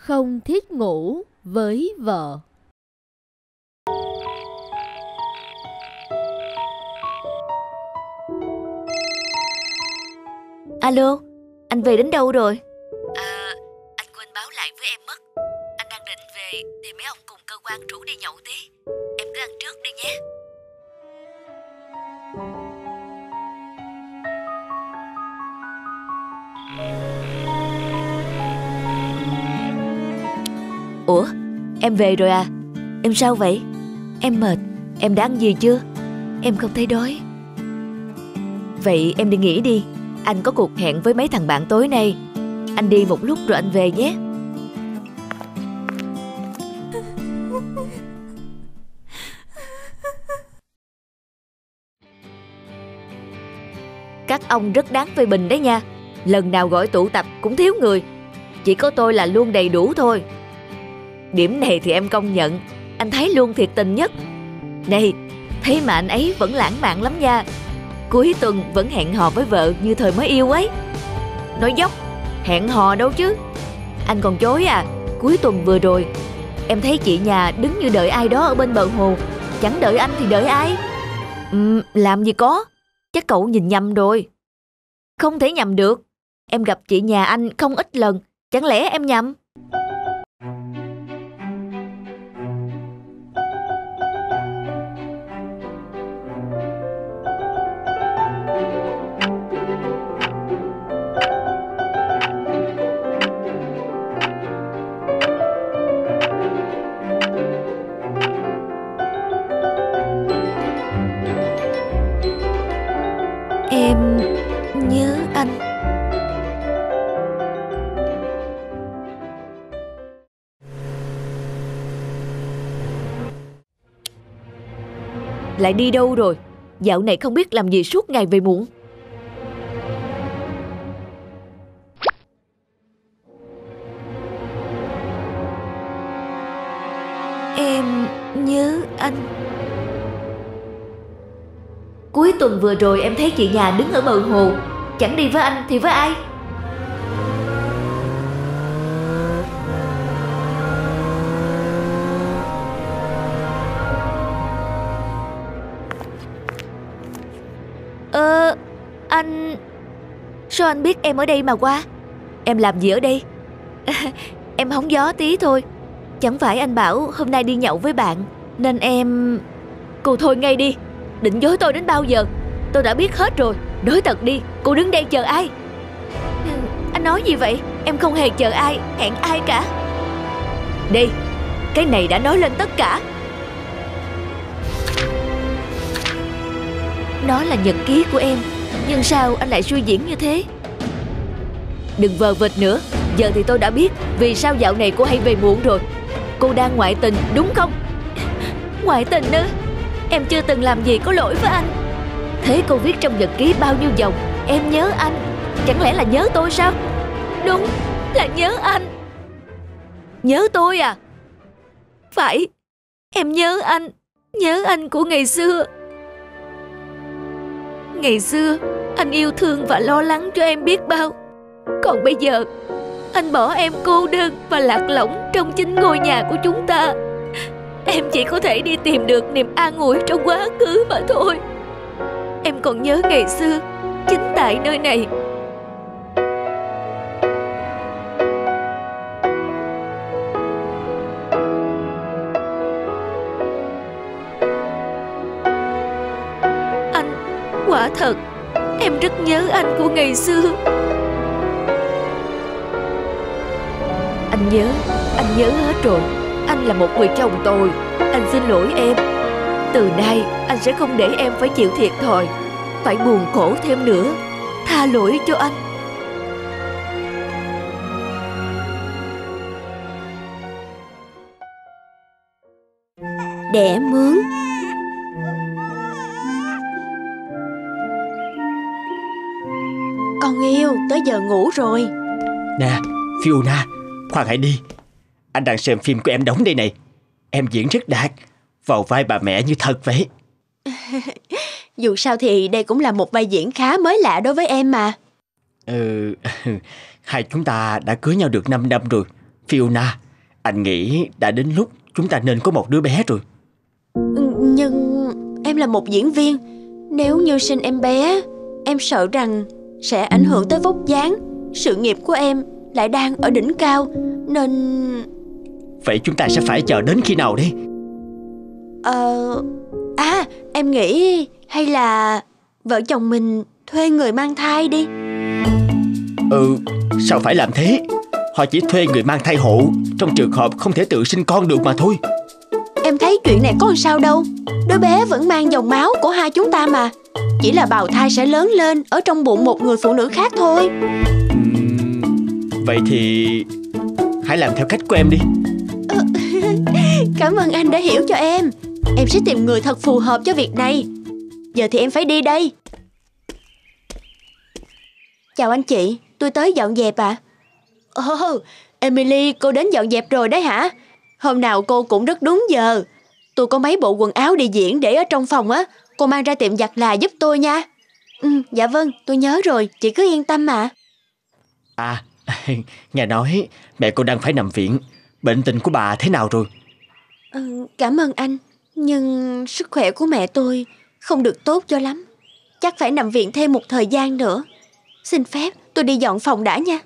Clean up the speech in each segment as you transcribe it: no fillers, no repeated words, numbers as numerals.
không thích ngủ với vợ. Alo, anh về đến đâu rồi? Anh quên báo lại với em mất. Anh đang định về thì mấy ông cùng cơ quan rủ đi nhậu tí. Em cứ ăn trước đi nhé. Ủa, em về rồi à? Em sao vậy? Em mệt. Em đã ăn gì chưa? Em không thấy đói. Vậy em đi nghỉ đi. Anh có cuộc hẹn với mấy thằng bạn tối nay. Anh đi một lúc rồi anh về nhé. Các ông rất đáng phê bình đấy nha. Lần nào gọi tụ tập cũng thiếu người. Chỉ có tôi là luôn đầy đủ thôi. Điểm này thì em công nhận. Anh thấy luôn thiệt tình nhất. Này, thế mà anh ấy vẫn lãng mạn lắm nha. Cuối tuần vẫn hẹn hò với vợ như thời mới yêu ấy. Nói dốc, hẹn hò đâu chứ. Anh còn chối à? Cuối tuần vừa rồi em thấy chị nhà đứng như đợi ai đó ở bên bờ hồ. Chẳng đợi anh thì đợi ai? Làm gì có. Chắc cậu nhìn nhầm rồi. Không thể nhầm được. Em gặp chị nhà anh không ít lần. Chẳng lẽ em nhầm? Em nhớ anh. Lại đi đâu rồi? Dạo này không biết làm gì suốt ngày về muộn. Em nhớ anh. Cuối tuần vừa rồi em thấy chị nhà đứng ở bờ hồ. Chẳng đi với anh thì với ai? Anh... Sao anh biết em ở đây mà qua? Em làm gì ở đây? Em hóng gió tí thôi. Chẳng phải anh bảo hôm nay đi nhậu với bạn nên em... Cô thôi ngay đi. Định dối tôi đến bao giờ? Tôi đã biết hết rồi. Nói thật đi, cô đứng đây chờ ai? Anh nói gì vậy? Em không hề chờ ai, hẹn ai cả. Đi, cái này đã nói lên tất cả. Nó là nhật ký của em. Nhưng sao anh lại suy diễn như thế? Đừng vờ vịt nữa. Giờ thì tôi đã biết vì sao dạo này cô hay về muộn rồi. Cô đang ngoại tình đúng không? Ngoại tình ư? Em chưa từng làm gì có lỗi với anh. Thế cô viết trong nhật ký bao nhiêu dòng em nhớ anh? Chẳng lẽ là nhớ tôi sao? Đúng, là nhớ anh. Nhớ tôi à? Phải, em nhớ anh. Nhớ anh của ngày xưa. Ngày xưa anh yêu thương và lo lắng cho em biết bao. Còn bây giờ anh bỏ em cô đơn và lạc lõng trong chính ngôi nhà của chúng ta. Em chỉ có thể đi tìm được niềm an ủi trong quá khứ mà thôi. Em còn nhớ ngày xưa chính tại nơi này. Anh, quả thật em rất nhớ anh của ngày xưa. Anh nhớ hết rồi. Anh là một người chồng tồi. Anh xin lỗi em. Từ nay anh sẽ không để em phải chịu thiệt thòi, phải buồn khổ thêm nữa. Tha lỗi cho anh. Đẻ mướn. Con yêu, tới giờ ngủ rồi. Nè, Fiona, khoan hãy đi. Anh đang xem phim của em đóng đây này. Em diễn rất đạt, vào vai bà mẹ như thật vậy. Dù sao thì đây cũng là một vai diễn khá mới lạ đối với em mà. Hai chúng ta đã cưới nhau được 5 năm rồi. Fiona, anh nghĩ đã đến lúc chúng ta nên có một đứa bé rồi. Nhưng em là một diễn viên. Nếu như sinh em bé, em sợ rằng sẽ ảnh hưởng tới vóc dáng. Sự nghiệp của em lại đang ở đỉnh cao, nên... Vậy chúng ta sẽ phải chờ đến khi nào đây? Em nghĩ hay là vợ chồng mình thuê người mang thai đi. Sao phải làm thế? Họ chỉ thuê người mang thai hộ trong trường hợp không thể tự sinh con được mà thôi. Em thấy chuyện này có làm sao đâu. Đứa bé vẫn mang dòng máu của hai chúng ta mà. Chỉ là bào thai sẽ lớn lên ở trong bụng một người phụ nữ khác thôi. Vậy thì hãy làm theo cách của em đi. Cảm ơn anh đã hiểu cho em. Em sẽ tìm người thật phù hợp cho việc này. Giờ thì em phải đi đây. Chào anh chị, tôi tới dọn dẹp ạ. Emily, cô đến dọn dẹp rồi đấy hả? Hôm nào cô cũng rất đúng giờ. Tôi có mấy bộ quần áo đi diễn để ở trong phòng á. Cô mang ra tiệm giặt là giúp tôi nha. Dạ vâng, tôi nhớ rồi, chị cứ yên tâm mà. Nghe nói mẹ cô đang phải nằm viện. Bệnh tình của bà thế nào rồi? Cảm ơn anh. Nhưng sức khỏe của mẹ tôi không được tốt cho lắm. Chắc phải nằm viện thêm một thời gian nữa. Xin phép tôi đi dọn phòng đã nha.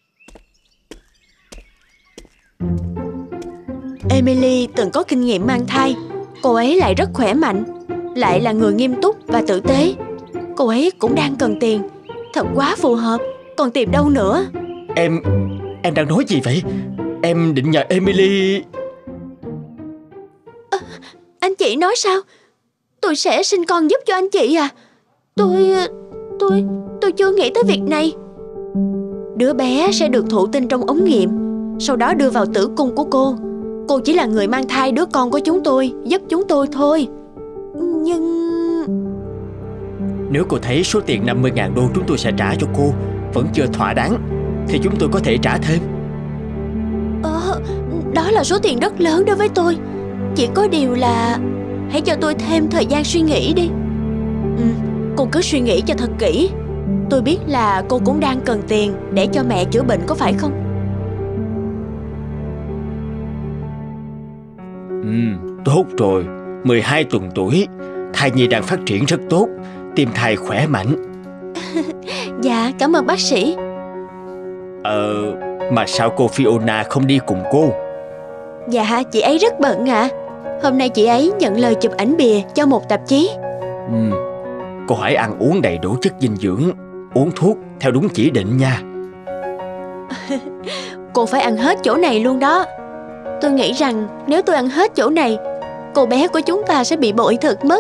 Emily từng có kinh nghiệm mang thai. Cô ấy lại rất khỏe mạnh, lại là người nghiêm túc và tử tế. Cô ấy cũng đang cần tiền. Thật quá phù hợp. Còn tìm đâu nữa? Em đang nói gì vậy? Em định nhờ Emily... Anh chị nói sao? Tôi sẽ sinh con giúp cho anh chị à? Tôi chưa nghĩ tới việc này. Đứa bé sẽ được thụ tinh trong ống nghiệm, sau đó đưa vào tử cung của cô. Cô chỉ là người mang thai đứa con của chúng tôi, giúp chúng tôi thôi. Nhưng... Nếu cô thấy số tiền 50.000 đô chúng tôi sẽ trả cho cô vẫn chưa thỏa đáng, thì chúng tôi có thể trả thêm. Đó là số tiền rất lớn đối với tôi. Chỉ có điều là hãy cho tôi thêm thời gian suy nghĩ đi. Cô cứ suy nghĩ cho thật kỹ. Tôi biết là cô cũng đang cần tiền để cho mẹ chữa bệnh, có phải không? Tốt rồi. 12 tuần tuổi, thai nhi đang phát triển rất tốt, tim thai khỏe mạnh. Dạ, cảm ơn bác sĩ. Mà sao cô Fiona không đi cùng cô? Dạ, chị ấy rất bận ạ. Hôm nay chị ấy nhận lời chụp ảnh bìa cho một tạp chí. Cô hãy ăn uống đầy đủ chất dinh dưỡng, uống thuốc theo đúng chỉ định nha. Cô phải ăn hết chỗ này luôn đó. Tôi nghĩ rằng nếu tôi ăn hết chỗ này, cô bé của chúng ta sẽ bị bội thực mất.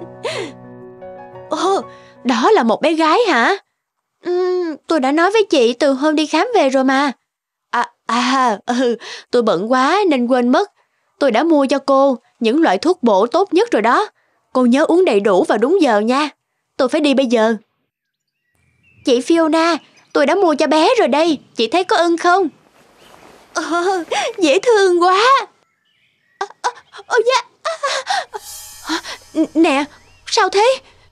Đó là một bé gái hả? Tôi đã nói với chị từ hôm đi khám về rồi mà. Tôi bận quá nên quên mất. Tôi đã mua cho cô những loại thuốc bổ tốt nhất rồi đó. Cô nhớ uống đầy đủ và đúng giờ nha. Tôi phải đi bây giờ. Chị Fiona, tôi đã mua cho bé rồi đây. Chị thấy có ưng không? Dễ thương quá. Nè, sao thế?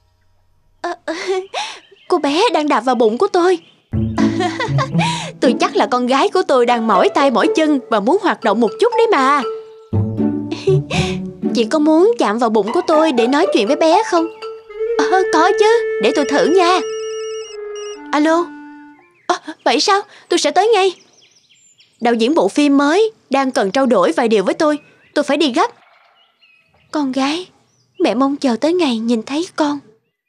Cô bé đang đạp vào bụng của tôi. Tôi chắc là con gái của tôi đang mỏi tay mỏi chân và muốn hoạt động một chút đấy mà. Chị có muốn chạm vào bụng của tôi để nói chuyện với bé không? Có chứ, để tôi thử nha. Alo. Vậy sao? Tôi sẽ tới ngay. Đạo diễn bộ phim mới đang cần trao đổi vài điều với tôi. Tôi phải đi gấp. Con gái, mẹ mong chờ tới ngày nhìn thấy con.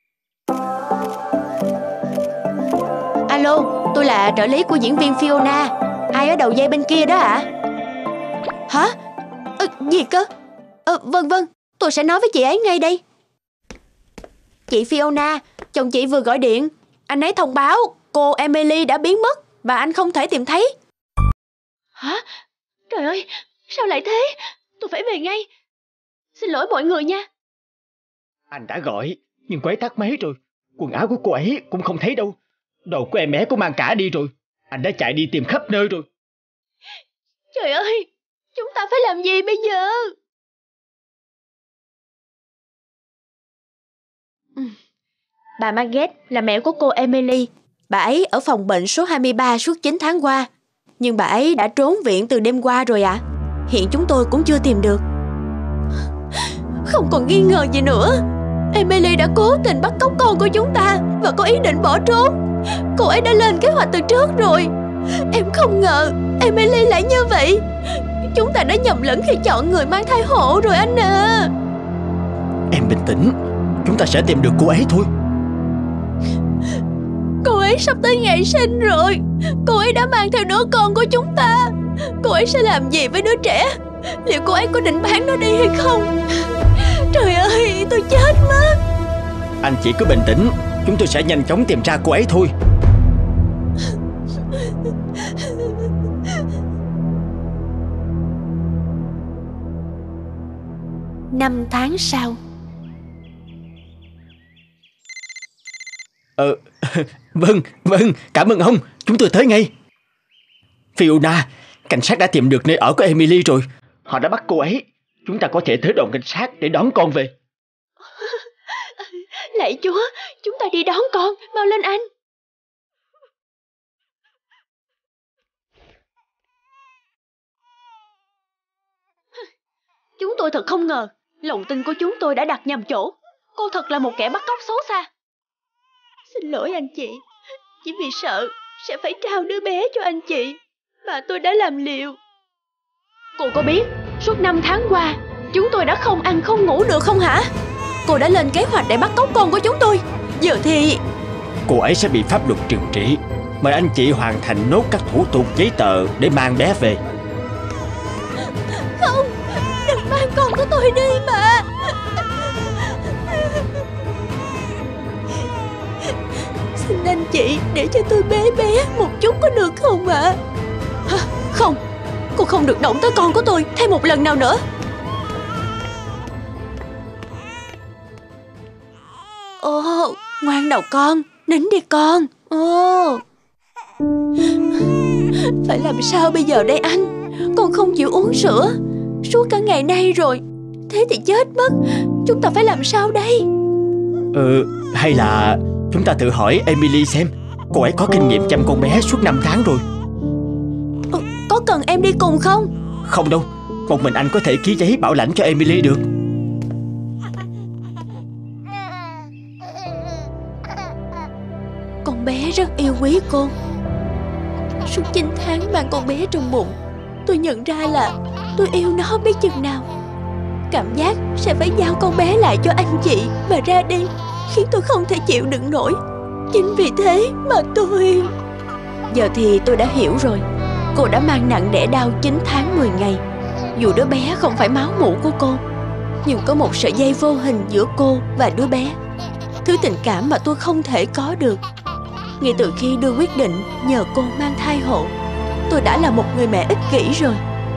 Alo, tôi là trợ lý của diễn viên Fiona. Ai ở đầu dây bên kia đó ạ? Hả? Gì cơ? Vâng, tôi sẽ nói với chị ấy ngay đây. Chị Fiona, chồng chị vừa gọi điện. Anh ấy thông báo cô Emily đã biến mất và anh không thể tìm thấy. Hả? Trời ơi, sao lại thế? Tôi phải về ngay. Xin lỗi mọi người nha. Anh đã gọi, nhưng cô ấy tắt máy rồi. Quần áo của cô ấy cũng không thấy đâu. Đồ của em bé cũng mang cả đi rồi. Anh đã chạy đi tìm khắp nơi rồi. Trời ơi, chúng ta phải làm gì bây giờ? Bà Margaret là mẹ của cô Emily. Bà ấy ở phòng bệnh số 23 suốt 9 tháng qua. Nhưng bà ấy đã trốn viện từ đêm qua rồi ạ. Hiện chúng tôi cũng chưa tìm được. Không còn nghi ngờ gì nữa. Emily đã cố tình bắt cóc con của chúng ta và có ý định bỏ trốn. Cô ấy đã lên kế hoạch từ trước rồi. Em không ngờ Emily lại như vậy. Chúng ta đã nhầm lẫn khi chọn người mang thai hộ rồi anh à. Em bình tĩnh, chúng ta sẽ tìm được cô ấy thôi. Cô ấy sắp tới ngày sinh rồi. Cô ấy đã mang theo đứa con của chúng ta. Cô ấy sẽ làm gì với đứa trẻ? Liệu cô ấy có định bán nó đi hay không? Trời ơi, tôi chết mất. Anh chỉ cứ bình tĩnh, chúng tôi sẽ nhanh chóng tìm ra cô ấy thôi. Năm tháng sau. Vâng, cảm ơn ông, chúng tôi tới ngay. Fiona, cảnh sát đã tìm được nơi ở của Emily rồi. Họ đã bắt cô ấy. Chúng ta có thể tới đồn cảnh sát để đón con về. Lạy Chúa, chúng ta đi đón con, mau lên anh. Chúng tôi thật không ngờ, lòng tin của chúng tôi đã đặt nhầm chỗ. Cô thật là một kẻ bắt cóc xấu xa. Xin lỗi anh chị, chỉ vì sợ sẽ phải trao đứa bé cho anh chị mà tôi đã làm liều. Cô có biết suốt 5 tháng qua chúng tôi đã không ăn không ngủ được không hả? Cô đã lên kế hoạch để bắt cóc con của chúng tôi. Giờ thì cô ấy sẽ bị pháp luật trừng trị. Mời anh chị hoàn thành nốt các thủ tục giấy tờ để mang bé về. Không, đừng mang con của tôi đi mà. Xin anh chị để cho tôi bế bé một chút có được không ạ? Không, cô không được động tới con của tôi thêm một lần nào nữa. Ồ, ngoan nào con, nín đi con. Ồ, phải làm sao bây giờ đây anh? Con không chịu uống sữa suốt cả ngày nay rồi. Thế thì chết mất. Chúng ta phải làm sao đây? Hay là chúng ta tự hỏi Emily xem. Cô ấy có kinh nghiệm chăm con bé suốt 5 tháng rồi. Có cần em đi cùng không? Không đâu, một mình anh có thể ký giấy bảo lãnh cho Emily được. Con bé rất yêu quý cô. Suốt 9 tháng mang con bé trong bụng, tôi nhận ra là tôi yêu nó biết chừng nào. Cảm giác sẽ phải giao con bé lại cho anh chị và ra đi khiến tôi không thể chịu đựng nổi. Chính vì thế mà tôi... Giờ thì tôi đã hiểu rồi. Cô đã mang nặng đẻ đau 9 tháng 10 ngày. Dù đứa bé không phải máu mủ của cô, nhưng có một sợi dây vô hình giữa cô và đứa bé. Thứ tình cảm mà tôi không thể có được. Ngay từ khi đưa quyết định nhờ cô mang thai hộ, tôi đã là một người mẹ ích kỷ rồi.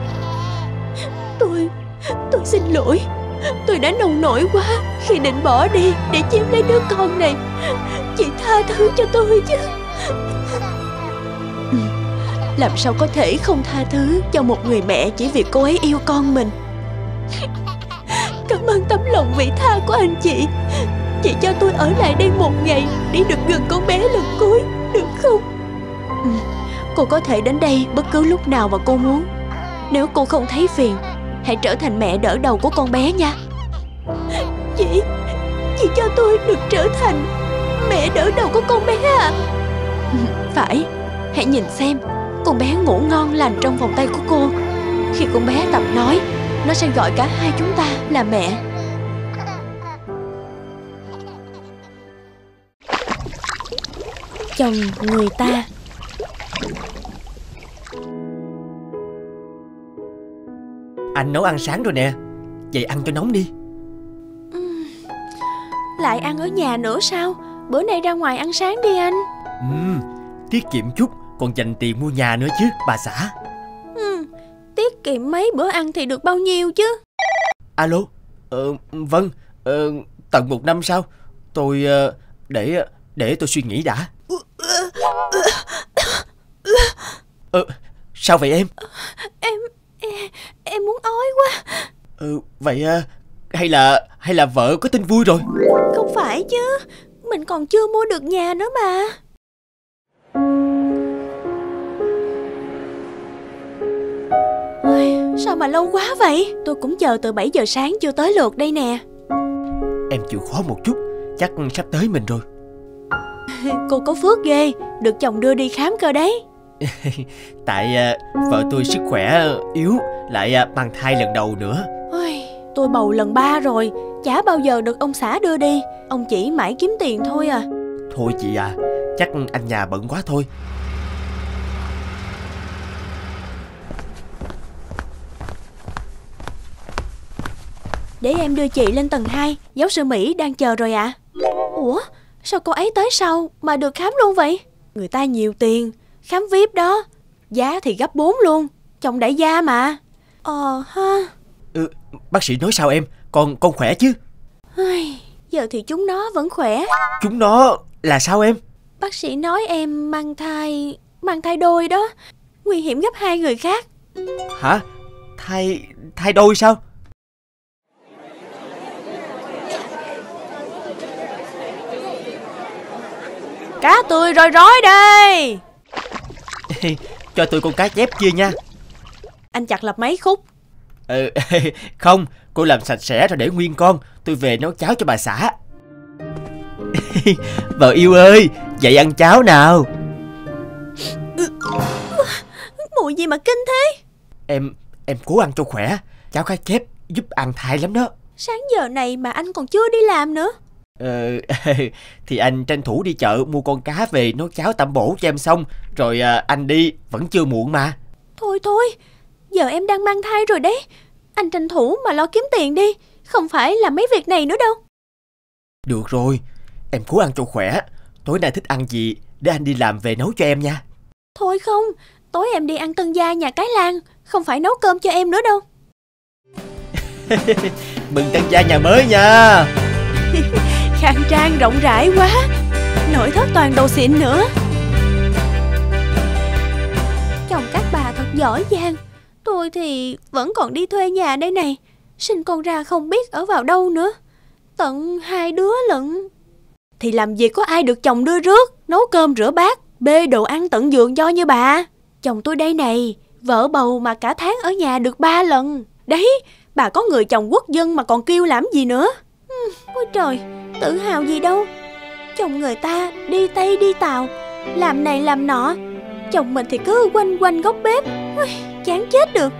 Tôi xin lỗi. Tôi đã nông nổi quá khi định bỏ đi để chiếm lấy đứa con này. Chị tha thứ cho tôi chứ. Làm sao có thể không tha thứ cho một người mẹ chỉ vì cô ấy yêu con mình. Cảm ơn tấm lòng vị tha của anh chị. Chị cho tôi ở lại đây một ngày để được gần con bé lần cuối, được không? Cô có thể đến đây bất cứ lúc nào mà cô muốn. Nếu cô không thấy phiền, hãy trở thành mẹ đỡ đầu của con bé nha. Chị cho tôi được trở thành mẹ đỡ đầu của con bé à? Phải. Hãy nhìn xem, con bé ngủ ngon lành trong vòng tay của cô. Khi con bé tập nói, nó sẽ gọi cả hai chúng ta là mẹ. Chồng người ta. Anh nấu ăn sáng rồi nè. Vậy ăn cho nóng đi. Lại ăn ở nhà nữa sao? Bữa nay ra ngoài ăn sáng đi anh. Tiết kiệm chút, còn dành tiền mua nhà nữa chứ bà xã. Tiết kiệm mấy bữa ăn thì được bao nhiêu chứ? Alo. Vâng. Tận 1 năm sau. Tôi để tôi suy nghĩ đã. Sao vậy em? Em muốn ói quá. Vậy hay là vợ có tin vui rồi? Không phải chứ, mình còn chưa mua được nhà nữa mà. Sao mà lâu quá vậy? Tôi cũng chờ từ 7 giờ sáng chưa tới lượt đây nè. Em chịu khó một chút, chắc sắp tới mình rồi. Cô có phước ghê, được chồng đưa đi khám cơ đấy. Tại vợ tôi sức khỏe yếu, lại mang thai lần đầu nữa. Ôi, tôi bầu lần 3 rồi, chả bao giờ được ông xã đưa đi. Ông chỉ mãi kiếm tiền thôi à. Thôi chị à, chắc anh nhà bận quá thôi. Để em đưa chị lên tầng 2, giáo sư Mỹ đang chờ rồi ạ. Ủa, sao cô ấy tới sau mà được khám luôn vậy? Người ta nhiều tiền, khám VIP đó. Giá thì gấp 4 luôn, chồng đại gia mà. Ha. Bác sĩ nói sao em? Con khỏe chứ? Giờ thì chúng nó vẫn khỏe. Chúng nó là sao em? Bác sĩ nói em mang thai đôi đó. Nguy hiểm gấp 2 người khác. Hả? Thai đôi sao? Cá tươi roi rói đây. Cho tôi con cá chép chia nha. Anh chặt lập mấy khúc? Không, cô làm sạch sẽ rồi để nguyên con. Tôi về nấu cháo cho bà xã. Vợ yêu ơi, dậy ăn cháo nào. Mùi gì mà kinh thế? Em cố ăn cho khỏe. Cháo cá chép giúp ăn thai lắm đó. Sáng giờ này mà anh còn chưa đi làm nữa. Thì anh tranh thủ đi chợ mua con cá về nấu cháo tẩm bổ cho em xong. Rồi anh đi, vẫn chưa muộn mà. Thôi, giờ em đang mang thai rồi đấy. Anh tranh thủ mà lo kiếm tiền đi, không phải làm mấy việc này nữa đâu. Được rồi, em cố ăn cho khỏe. Tối nay thích ăn gì để anh đi làm về nấu cho em nha. Thôi không, tối em đi ăn tân gia nhà cái Lan, không phải nấu cơm cho em nữa đâu. Mừng tân gia nhà mới nha. Khang trang rộng rãi quá, nội thất toàn đồ xịn nữa. Chồng các bà thật giỏi giang. Tôi thì vẫn còn đi thuê nhà đây này. Sinh con ra không biết ở vào đâu nữa. Tận 2 đứa lận. Thì làm gì có ai được chồng đưa rước, nấu cơm rửa bát, bê đồ ăn tận giường cho như bà. Chồng tôi đây này, vợ bầu mà cả tháng ở nhà được 3 lần. Đấy, bà có người chồng quốc dân mà còn kêu làm gì nữa. Ôi trời, tự hào gì đâu. Chồng người ta đi Tây đi Tàu, làm này làm nọ. Chồng mình thì cứ quanh quanh góc bếp. Chán chết được.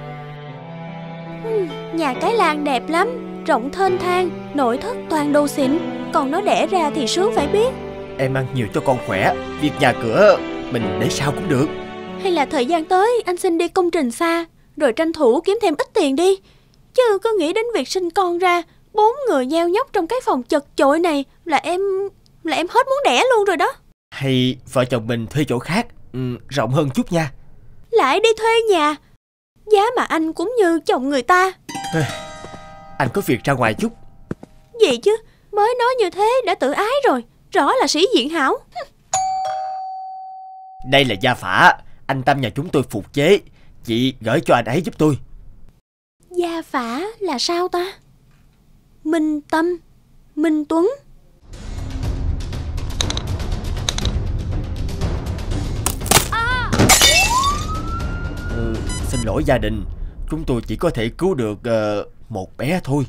Nhà cái Lan đẹp lắm, rộng thênh thang, nội thất toàn đồ xịn. Còn nó đẻ ra thì sướng phải biết. Em ăn nhiều cho con khỏe. Việc nhà cửa mình để sao cũng được. Hay là thời gian tới anh xin đi công trình xa, rồi tranh thủ kiếm thêm ít tiền đi. Chứ cứ nghĩ đến việc sinh con ra, 4 người nheo nhóc trong cái phòng chật chội này là em hết muốn đẻ luôn rồi đó. Hay vợ chồng mình thuê chỗ khác, rộng hơn chút nha. Lại đi thuê nhà. Giá mà anh cũng như chồng người ta. Anh có việc ra ngoài chút. Gì chứ, mới nói như thế đã tự ái rồi. Rõ là sĩ diện hảo. Đây là gia phả, anh Tâm nhà chúng tôi phục chế. Chị gửi cho anh ấy giúp tôi. Gia phả là sao ta? Minh Tâm, Minh Tuấn. Xin lỗi gia đình, chúng tôi chỉ có thể cứu được một bé thôi.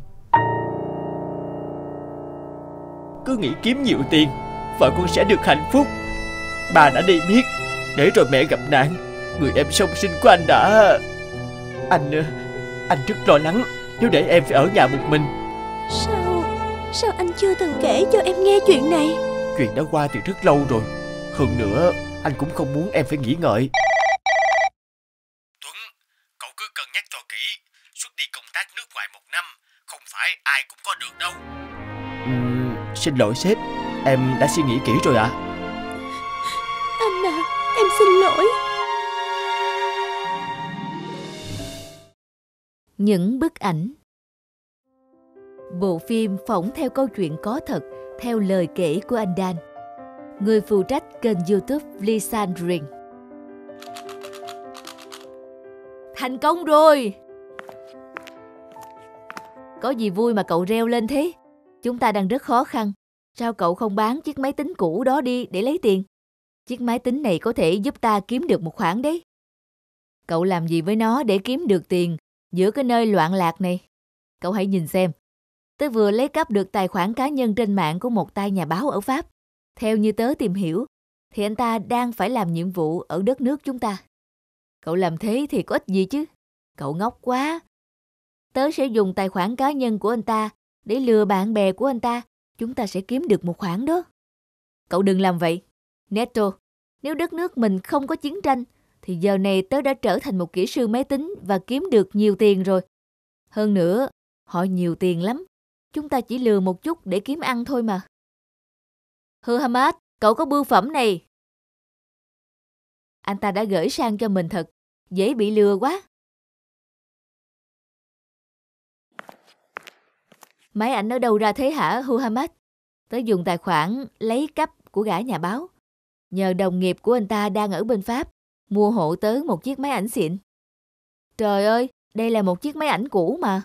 Cứ nghĩ kiếm nhiều tiền, vợ con sẽ được hạnh phúc. Bà đã đi biết, để rồi mẹ gặp nạn. Người em song sinh của anh đã... Anh rất lo lắng nếu để em phải ở nhà một mình. Sao anh chưa từng kể cho em nghe chuyện này? Chuyện đã qua từ rất lâu rồi. Hơn nữa, anh cũng không muốn em phải nghĩ ngợi. Tuấn, cậu cứ cân nhắc cho kỹ. Xuất đi công tác nước ngoài 1 năm, không phải ai cũng có được đâu. Xin lỗi sếp, em đã suy nghĩ kỹ rồi ạ. Anh à, em xin lỗi. Những bức ảnh. Bộ phim phỏng theo câu chuyện có thật, theo lời kể của anh Dan, người phụ trách kênh YouTube Lisandring. Thành công rồi! Có gì vui mà cậu reo lên thế? Chúng ta đang rất khó khăn. Sao cậu không bán chiếc máy tính cũ đó đi để lấy tiền? Chiếc máy tính này có thể giúp ta kiếm được một khoản đấy. Cậu làm gì với nó để kiếm được tiền Giữa cái nơi loạn lạc này, cậu hãy nhìn xem. Tớ vừa lấy cắp được tài khoản cá nhân trên mạng của một tay nhà báo ở Pháp. Theo như tớ tìm hiểu, thì anh ta đang phải làm nhiệm vụ ở đất nước chúng ta. Cậu làm thế thì có ích gì chứ? Cậu ngốc quá. Tớ sẽ dùng tài khoản cá nhân của anh ta để lừa bạn bè của anh ta. Chúng ta sẽ kiếm được một khoản đó. Cậu đừng làm vậy. Neto, nếu đất nước mình không có chiến tranh, thì giờ này tớ đã trở thành một kỹ sư máy tính và kiếm được nhiều tiền rồi. Hơn nữa, họ nhiều tiền lắm. Chúng ta chỉ lừa một chút để kiếm ăn thôi mà. Hamad, cậu có bưu phẩm này. Anh ta đã gửi sang cho mình thật. Dễ bị lừa quá. Máy ảnh ở đâu ra thế hả, Hamad? Tớ dùng tài khoản lấy cắp của gã nhà báo. Nhờ đồng nghiệp của anh ta đang ở bên Pháp, mua hộ tớ một chiếc máy ảnh xịn. Trời ơi, đây là một chiếc máy ảnh cũ mà.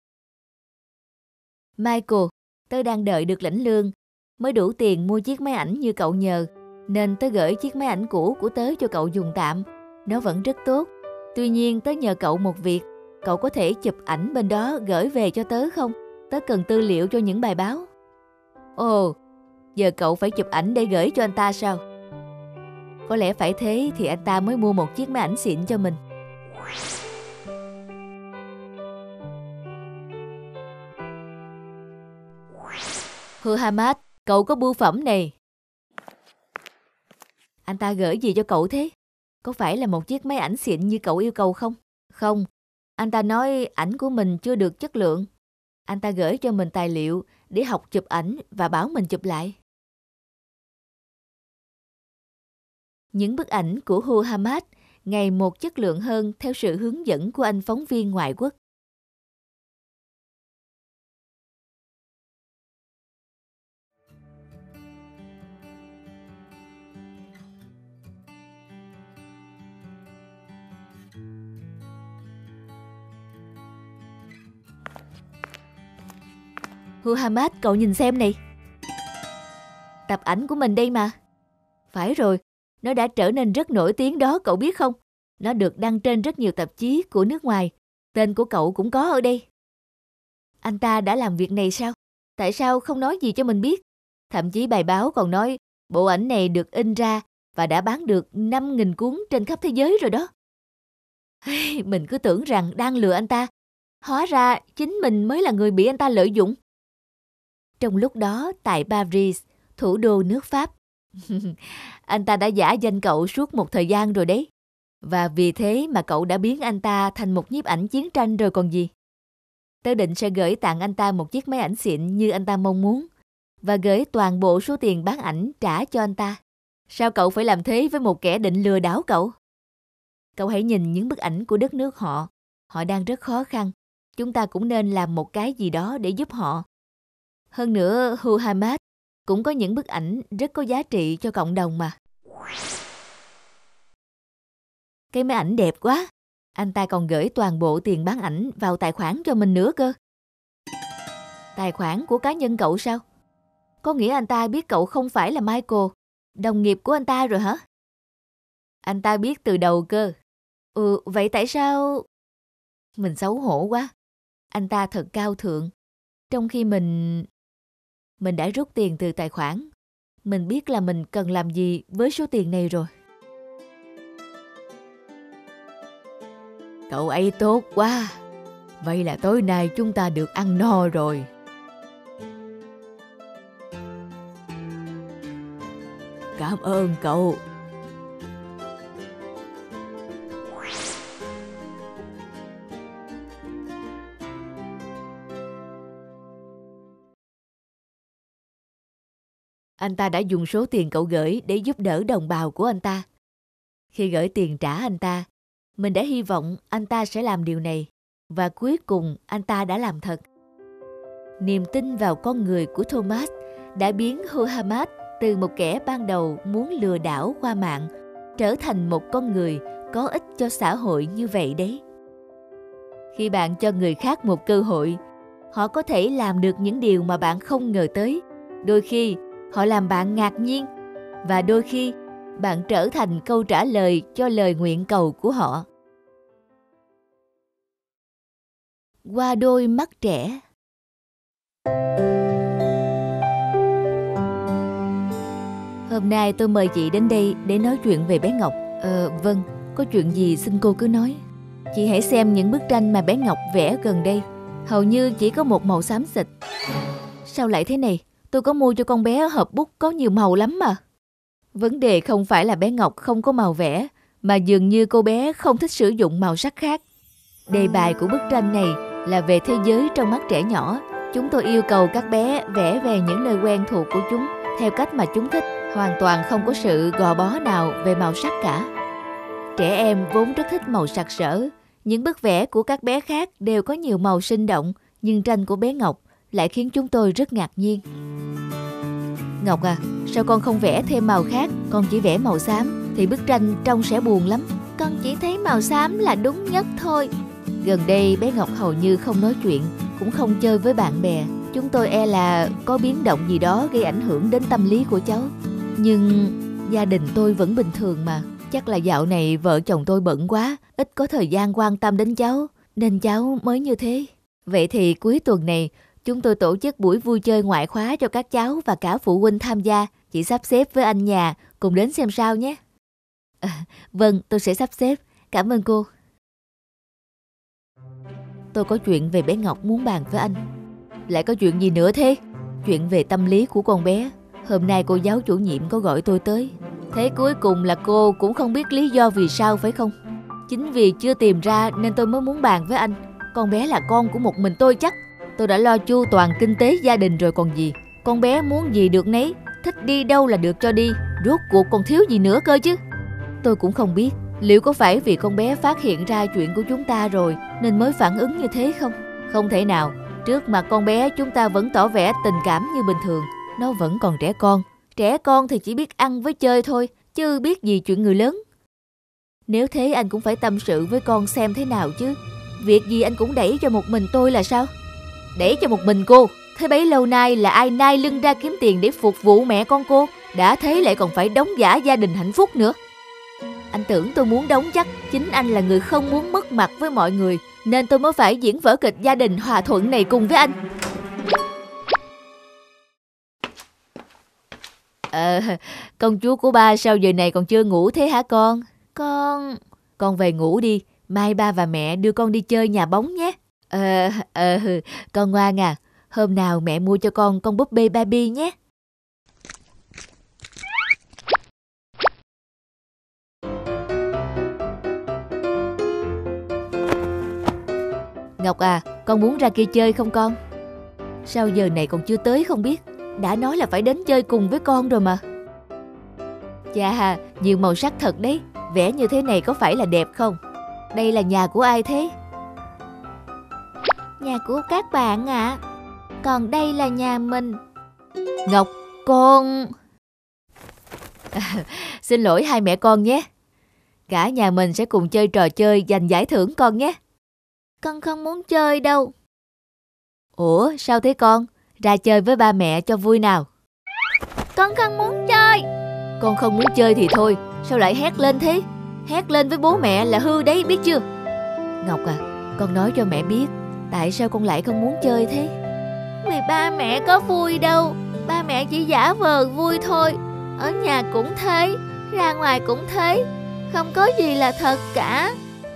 Michael, tớ đang đợi được lãnh lương, mới đủ tiền mua chiếc máy ảnh như cậu nhờ, nên tớ gửi chiếc máy ảnh cũ của tớ cho cậu dùng tạm. Nó vẫn rất tốt. Tuy nhiên tớ nhờ cậu một việc, cậu có thể chụp ảnh bên đó gửi về cho tớ không? Tớ cần tư liệu cho những bài báo. Ồ, giờ cậu phải chụp ảnh để gửi cho anh ta sao? Có lẽ phải thế thì anh ta mới mua một chiếc máy ảnh xịn cho mình. Hamad, cậu có bưu phẩm này. Anh ta gửi gì cho cậu thế? Có phải là một chiếc máy ảnh xịn như cậu yêu cầu không? Không, anh ta nói ảnh của mình chưa được chất lượng. Anh ta gửi cho mình tài liệu để học chụp ảnh và bảo mình chụp lại. Những bức ảnh của Hamad ngày một chất lượng hơn theo sự hướng dẫn của anh phóng viên ngoại quốc. Hamad, cậu nhìn xem này. Tập ảnh của mình đây mà. Phải rồi, nó đã trở nên rất nổi tiếng đó, cậu biết không? Nó được đăng trên rất nhiều tạp chí của nước ngoài. Tên của cậu cũng có ở đây. Anh ta đã làm việc này sao? Tại sao không nói gì cho mình biết? Thậm chí bài báo còn nói bộ ảnh này được in ra và đã bán được 5.000 cuốn trên khắp thế giới rồi đó. Mình cứ tưởng rằng đang lừa anh ta. Hóa ra chính mình mới là người bị anh ta lợi dụng. Trong lúc đó tại Paris, thủ đô nước Pháp, anh ta đã giả danh cậu suốt một thời gian rồi đấy. Và vì thế mà cậu đã biến anh ta thành một nhiếp ảnh chiến tranh rồi còn gì. Tớ định sẽ gửi tặng anh ta một chiếc máy ảnh xịn như anh ta mong muốn và gửi toàn bộ số tiền bán ảnh trả cho anh ta. Sao cậu phải làm thế với một kẻ định lừa đảo cậu? Cậu hãy nhìn những bức ảnh của đất nước họ. Họ đang rất khó khăn. Chúng ta cũng nên làm một cái gì đó để giúp họ. Hơn nữa, Hamad cũng có những bức ảnh rất có giá trị cho cộng đồng mà. Cái máy ảnh đẹp quá. Anh ta còn gửi toàn bộ tiền bán ảnh vào tài khoản cho mình nữa cơ. Tài khoản của cá nhân cậu sao? Có nghĩa anh ta biết cậu không phải là Michael, đồng nghiệp của anh ta rồi hả? Anh ta biết từ đầu cơ. Vậy tại sao... Mình xấu hổ quá. Anh ta thật cao thượng. Trong khi mình đã rút tiền từ tài khoản. Mình biết là mình cần làm gì với số tiền này rồi. Cậu ấy tốt quá. Vậy là tối nay chúng ta được ăn no rồi. Cảm ơn cậu. Anh ta đã dùng số tiền cậu gửi để giúp đỡ đồng bào của anh ta. Khi gửi tiền trả anh ta, mình đã hy vọng anh ta sẽ làm điều này. Và cuối cùng anh ta đã làm thật. Niềm tin vào con người của Thomas đã biến Hamad từ một kẻ ban đầu muốn lừa đảo qua mạng trở thành một con người có ích cho xã hội như vậy đấy. Khi bạn cho người khác một cơ hội, họ có thể làm được những điều mà bạn không ngờ tới. Đôi khi họ làm bạn ngạc nhiên và đôi khi bạn trở thành câu trả lời cho lời nguyện cầu của họ. qua đôi mắt trẻ. Hôm nay tôi mời chị đến đây để nói chuyện về bé Ngọc. Vâng, có chuyện gì xin cô cứ nói. Chị hãy xem những bức tranh mà bé Ngọc vẽ gần đây. Hầu như chỉ có một màu xám xịt. Sao lại thế này? Tôi có mua cho con bé hộp bút có nhiều màu lắm mà. Vấn đề không phải là bé Ngọc không có màu vẽ, mà dường như cô bé không thích sử dụng màu sắc khác. Đề bài của bức tranh này là về thế giới trong mắt trẻ nhỏ. Chúng tôi yêu cầu các bé vẽ về những nơi quen thuộc của chúng theo cách mà chúng thích, hoàn toàn không có sự gò bó nào về màu sắc cả. Trẻ em vốn rất thích màu sặc sỡ. Những bức vẽ của các bé khác đều có nhiều màu sinh động, nhưng tranh của bé Ngọc lại khiến chúng tôi rất ngạc nhiên. Ngọc à, sao con không vẽ thêm màu khác, con chỉ vẽ màu xám thì bức tranh trông sẽ buồn lắm. Con chỉ thấy màu xám là đúng nhất thôi. Gần đây bé Ngọc hầu như không nói chuyện, cũng không chơi với bạn bè. Chúng tôi e là có biến động gì đó gây ảnh hưởng đến tâm lý của cháu. Nhưng gia đình tôi vẫn bình thường mà. Chắc là dạo này vợ chồng tôi bận quá, ít có thời gian quan tâm đến cháu, nên cháu mới như thế. Vậy thì cuối tuần này chúng tôi tổ chức buổi vui chơi ngoại khóa cho các cháu và cả phụ huynh tham gia. Chị sắp xếp với anh nhà cùng đến xem sao nhé. Vâng, tôi sẽ sắp xếp. Cảm ơn cô. Tôi có chuyện về bé Ngọc muốn bàn với anh. Lại có chuyện gì nữa thế? Chuyện về tâm lý của con bé. Hôm nay cô giáo chủ nhiệm có gọi tôi tới. Thế cuối cùng là cô cũng không biết lý do vì sao phải không? Chính vì chưa tìm ra nên tôi mới muốn bàn với anh. Con bé là con của một mình tôi chắc. Tôi đã lo chu toàn kinh tế gia đình rồi còn gì. Con bé muốn gì được nấy, thích đi đâu là được cho đi. Rốt cuộc còn thiếu gì nữa cơ chứ. Tôi cũng không biết liệu có phải vì con bé phát hiện ra chuyện của chúng ta rồi nên mới phản ứng như thế không? Không thể nào. Trước mặt con bé chúng ta vẫn tỏ vẻ tình cảm như bình thường. Nó vẫn còn trẻ con. Trẻ con thì chỉ biết ăn với chơi thôi, chứ biết gì chuyện người lớn. Nếu thế anh cũng phải tâm sự với con xem thế nào chứ. Việc gì anh cũng đẩy cho một mình tôi là sao? Đẩy cho một mình cô? Thế bấy lâu nay là ai nai lưng ra kiếm tiền để phục vụ mẹ con cô? Đã thế lại còn phải đóng giả gia đình hạnh phúc nữa. Anh tưởng tôi muốn đóng chắc. Chính anh là người không muốn mất mặt với mọi người, nên tôi mới phải diễn vở kịch gia đình hòa thuận này cùng với anh. Công chúa của ba sao giờ này còn chưa ngủ thế hả con? Con về ngủ đi. Mai ba và mẹ đưa con đi chơi nhà bóng nhé. Con ngoan à. Hôm nào mẹ mua cho con búp bê Barbie nhé. Ngọc à, con muốn ra kia chơi không con? Sao giờ này còn chưa tới không biết? Đã nói là phải đến chơi cùng với con rồi mà. Chà, nhiều màu sắc thật đấy. Vẽ như thế này có phải là đẹp không? Đây là nhà của ai thế? Nhà của các bạn ạ. Còn đây là nhà mình. Ngọc, con... Xin lỗi hai mẹ con nhé. Cả nhà mình sẽ cùng chơi trò chơi giành giải thưởng con nhé. Con không muốn chơi đâu. Ủa, sao thế con? Ra chơi với ba mẹ cho vui nào. Con không muốn chơi. Con không muốn chơi thì thôi. Sao lại hét lên thế? Hét lên với bố mẹ là hư đấy, biết chưa? Ngọc à, con nói cho mẹ biết tại sao con lại không muốn chơi thế. Vì ba mẹ có vui đâu. Ba mẹ chỉ giả vờ vui thôi. Ở nhà cũng thế, ra ngoài cũng thế. Không có gì là thật cả.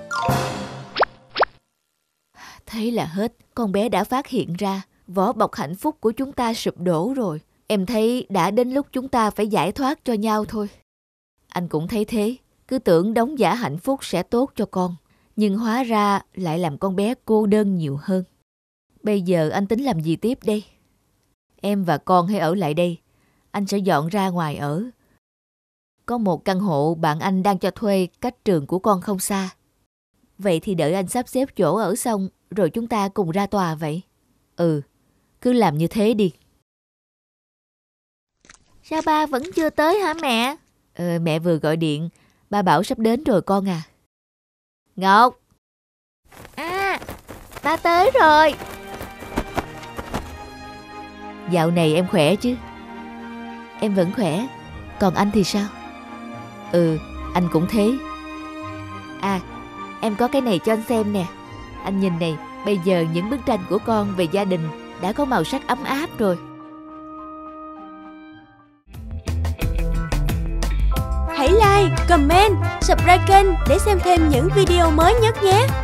Thế là hết. Con bé đã phát hiện ra vỏ bọc hạnh phúc của chúng ta sụp đổ rồi. Em thấy đã đến lúc chúng ta phải giải thoát cho nhau thôi. Anh cũng thấy thế. Cứ tưởng đóng giả hạnh phúc sẽ tốt cho con, nhưng hóa ra lại làm con bé cô đơn nhiều hơn. Bây giờ anh tính làm gì tiếp đây? Em và con hãy ở lại đây. Anh sẽ dọn ra ngoài ở. Có một căn hộ bạn anh đang cho thuê cách trường của con không xa. Vậy thì đợi anh sắp xếp chỗ ở xong rồi chúng ta cùng ra tòa vậy. Cứ làm như thế đi. Sao ba vẫn chưa tới hả mẹ? Mẹ vừa gọi điện. Ba bảo sắp đến rồi con à. Ngọc! Ba tới rồi. Dạo này em khỏe chứ? Em vẫn khỏe. Còn anh thì sao? Anh cũng thế. Em có cái này cho anh xem nè. Anh nhìn này, Bây giờ những bức tranh của con về gia đình đã có màu sắc ấm áp rồi. Hãy like, comment, subscribe kênh để xem thêm những video mới nhất nhé.